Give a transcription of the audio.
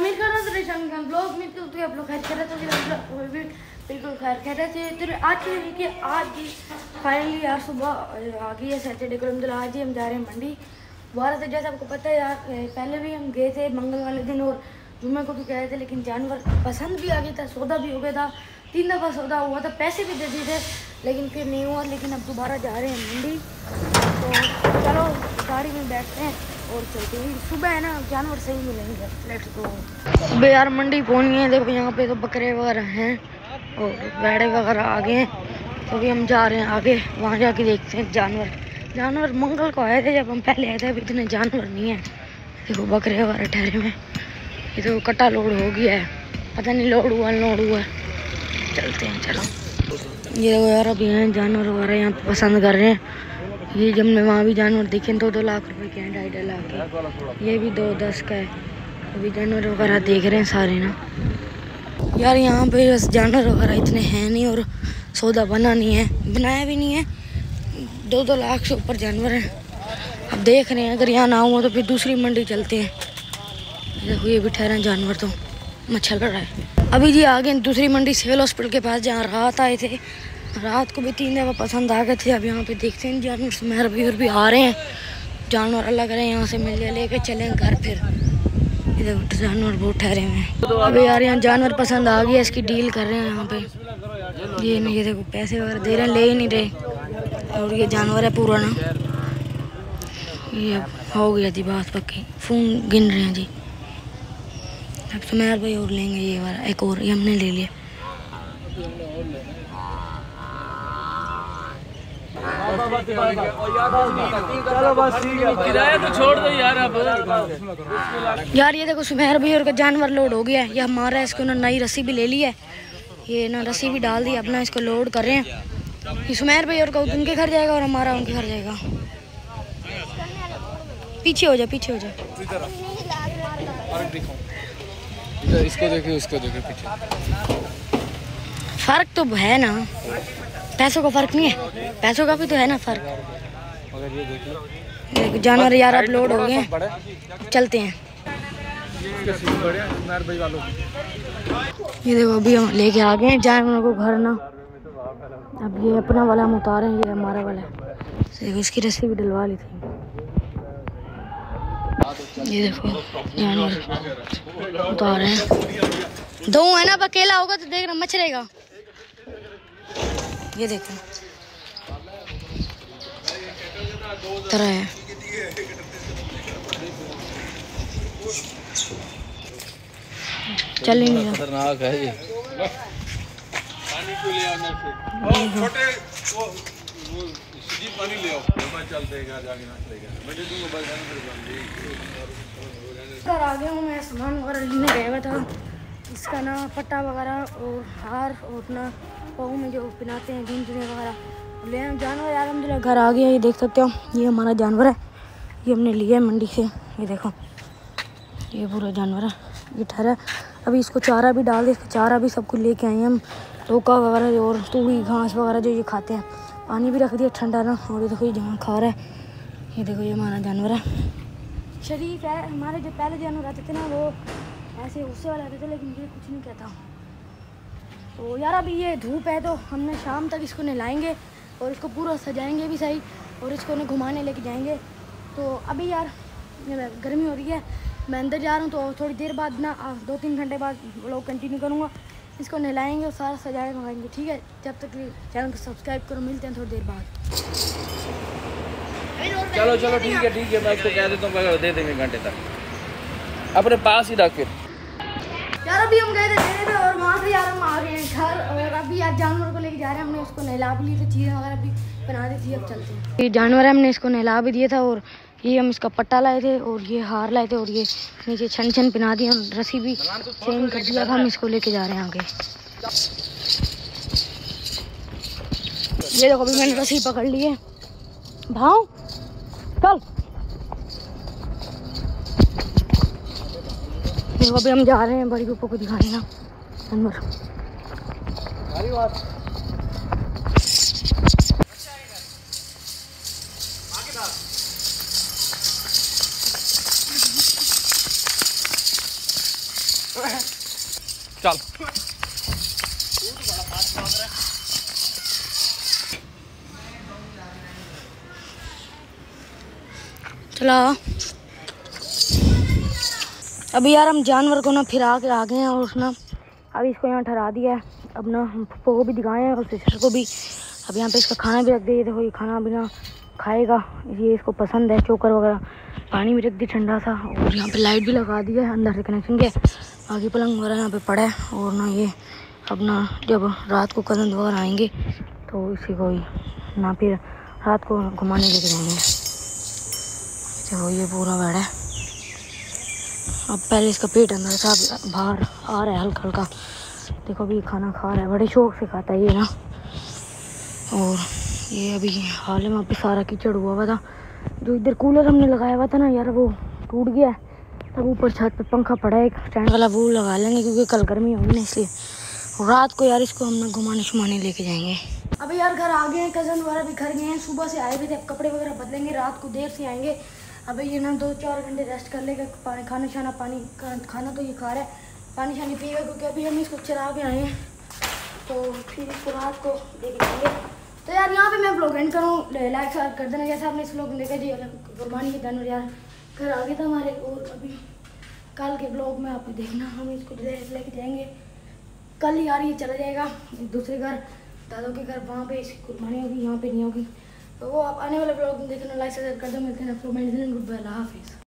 उम्मीद कर रहा था ब्लॉग में तो आप लोग खैर कर रहे थे भी बिल्कुल खैर कह रहे थे। तो आज देखिए आज फाइनली यार सुबह आ गई है सैटरडे को। आज ही हम जा रहे हैं मंडी 12 से। जैसे आपको पता है यार पहले भी हम गए थे मंगल वाले दिन और जुम्मे को भी गए थे, लेकिन जानवर पसंद भी आ गया था, सौदा भी हो गया था, 3 दफ़ा सौदा हुआ था, पैसे भी दे दिए थे लेकिन फिर नहीं हुआ। लेकिन अब दोबारा जा रहे हैं मंडी, तो चलो गाड़ी में बैठते हैं और चलते हैं। सुबह है ना जानवर सही मिलेंगे। Let's go. सुबह यार मंडी पहुंच गए हैं। देखो यहाँ पे तो बकरे वगैरह हैं और भेड़े वगैरह आ गए हैं, तो अभी हम जा रहे हैं आगे, वहाँ जाके देखते हैं जानवर मंगल को आए थे जब हम पहले आए थे, अभी इतने जानवर नहीं है। देखो बकरे वगैरह ठहरे में, ये तो कट्टा लोड हो गया है, पता नहीं लोड हुआ अनलोड हुआ है। चलते हैं चलो। ये देखो यार अभी हैं जानवर वगैरह यहाँ पे पसंद कर रहे हैं। ये जब मैं वहाँ भी जानवर देखे 2-2 लाख रुपए के हैं, 2.5 लाख के, ये भी 2-10 का है। अभी जानवर वगैरह देख रहे हैं सारे ना यार। यहाँ पे बस जानवर वगैरह इतने हैं नहीं और सौदा बना नहीं है, बनाया भी नहीं है। 2-2 लाख से ऊपर जानवर हैं। अब देख रहे हैं अगर यहाँ ना हुआ तो फिर दूसरी मंडी चलते हैं। देखो ये भी ठहरे हैं जानवर, तो मच्छर लड़ रहा है। अभी जी आ गए दूसरी मंडी सिविल हॉस्पिटल के पास, जहाँ रात आए थे। रात को भी 3 दफ़ा पसंद आ गए थे। अब यहाँ पे देखते हैं जानवर सुमेर भी आ रहे हैं। जानवर अलग रहे यहाँ से मिल लेके चलें घर। फिर इधर जानवर बहुत ठहरे हुए हैं। अभी यार यहाँ जानवर पसंद आ गया, इसकी डील कर रहे हैं यहाँ पे। ये नहीं, ये देखो पैसे वगैरह दे रहे हैं, ले ही नहीं रहे। और ये जानवर है पूरा ना, ये हो गया थी बात पक्की। फ़ोन गिन रहे हैं जी। अब सुमेर भाई और लेंगे ये वाला, एक और ये हमने ले लिया। किराया तो छोड़ दो यार। अब यार ये देखो सुमेर भाई और का जानवर लोड हो गया है, ये हमारा है। इसको ना नई रस्सी भी ले ली है, ये ना रस्सी भी डाल दी। अपना इसको लोड कर रहे हैं। ये सुमेर भाई और का उनके घर जाएगा और हमारा उनके घर जाएगा। पीछे हो जा, पीछे हो जा। इसको देखिए उसको देखिए पीछे। फर्क तो है ना, पैसों का फर्क नहीं है, पैसों का भी तो है ना फर्क। देखो जानवर यार अब लोड हो गए, चलते हैं। ये देखो अभी हम लेके आ गए हैं जानवरों को घर ना। अब ये अपना वाला हम उतारे, ये हमारा वाला है। देखो इसकी रस्सी भी डलवा ली थी। ये देखो जानवर उतारे हैं। 2 है ना, अकेला होगा तो देखना मचरेगा। ये देखो तरह है। चल ही नहीं रहा, खतरनाक है ये। पानी ले आओ, चलतेगा जाके घर आ गया हूँ मैं। सामान वगैरह लेने गया हुआ था, इसका ना पट्टा वगैरह और हार और अपना पाँव में जो पहनाते हैं झुंझुने वगैरह ले आए। जानवर यार अलहमदुलिल्लाह घर आ गया। ये देख सकते हो, ये हमारा जानवर है, ये हमने लिया है मंडी से। ये देखो ये पूरा जानवर है, ये ठहरा। अभी इसको चारा भी डाल दे, इसका चारा भी सब कुछ लेके आए हैं हम, टोका वगैरह और तूड़ी घास वगैरह जो ये खाते हैं। पानी भी रख दिया ठंडा ना। और ये देखो ये जहाँ खा रहा है, ये देखो ये हमारा जानवर है, शरीफ है। हमारे जो पहले जानवर आते थे ना वो ऐसे गुस्से वाले आते थे, लेकिन ये कुछ नहीं कहता। तो यार अभी ये धूप है तो हमने शाम तक इसको नहलाएंगे और इसको पूरा सजाएंगे भी सही, और इसको ना घुमाने लेके जाएंगे। तो अभी यार गर्मी हो रही है, मैं अंदर जा रहा हूँ, तो थोड़ी देर बाद ना 2-3 घंटे बाद व्लॉग कंटिन्यू करूँगा। इसको नहलाएंगे और सारा सजाए मंगाएंगे, ठीक है। जब तक चैनल को सब्सक्राइब करो, मिलते हैं थोड़ी देर बाद। चलो चलो ठीक है, मैं इसको कह देता हूँ दे देंगे घंटे तक, अपने पास ही रख। फिर यार अभी हम गए थे देने पे और वहाँ से यार हम आ गए हैं घर, और अभी यार जानवर को लेके जा रहे हैं। हमने उसको नहला भी ली थी, चीज़ें वगैरह भी बना दी थी। अब चलते हैं। ये जानवर है, हमने इसको नहला भी दिया था, और ये हम इसका पट्टा लाए थे और ये हार लाए थे और ये नीचे छन पहना दिया, हम रस्सी भी चेंज कर दिया। अब हम इसको लेके जा रहे हैं आगे। ये देखो अभी मैंने रस्सी पकड़ ली है, भाव चल। देखो अभी हम जा रहे हैं बड़ी पप्पू को दिखाने ना जानवर। चल चला। अभी यार हम जानवर को ना फिरा के आ गए हैं और उसने अभी इसको यहाँ ठहरा दिया है। अब ना हम पप्पो को भी दिखाए हैं और सिस्टर को भी। अब यहाँ पे इसका खाना भी रख दिया। देखो ये खाना बिना खाएगा, ये इसको पसंद है, चोकर वगैरह। पानी भी रख दी ठंडा सा और यहाँ पे लाइट भी लगा दी है अंदर से कनेक्शन के। आगे पलंग वगैरह यहाँ पे पड़ा है और ना ये अब ना जब रात को कज़न वगैरह आएंगे तो इसी को ही ना फिर रात को घुमाने लेके जाएंगे। देखो ये पूरा बेड है। अब पहले इसका पेट अंदर था, बाहर आ रहा है हल्का हल्का। देखो अभी खाना खा रहा है, बड़े शौक से खाता है ये ना। और ये अभी हाल में वहाँ पे सारा कीचड़ हुआ हुआ था। जो इधर कूलर हमने लगाया हुआ था ना यार वो टूट गया है। तब ऊपर छत पे पंखा पड़ा है एक स्टैंड वाला, वो लगा लेंगे क्योंकि कल गर्मी होगी ना इसलिए। और रात को यार इसको हम ना घुमाने शुमाने लेके जाएंगे। अभी यार घर आ गए हैं, कज़न वगैरह भी घर गए हैं, सुबह से आए हुए थे। अब कपड़े वगैरह बदलेंगे, रात को देर से आएंगे। अभी ये ना 2-4 घंटे रेस्ट कर लेगा, पानी खाना शाना खाना तो ये खा रहा है, पानी शानी पिएगा क्योंकि अभी हम इसको चरा के आए हैं। तो फिर इसको रात को लेके जाएंगे। तो यार यहाँ पे मैं ब्लॉग एंड करूँ, लाइक कर देना जैसे आपने इस ब्लॉग देखा जी। कुर्बानी के दिन यार घर आ गए थे हमारे। और अभी कल के ब्लॉग में आप देखना, हम इसको लेके जाएंगे कल यार। ये चला जाएगा दूसरे घर, दादों के घर, वहाँ पे इसकी कुर्बानी होगी, यहाँ पे नहीं होगी। तो वो आप आने वाले ब्लॉग में देखना, लाइक सब्सक्राइब कर दो। मिलते हैं, गुड बाय, अल्लाह हाफिज़।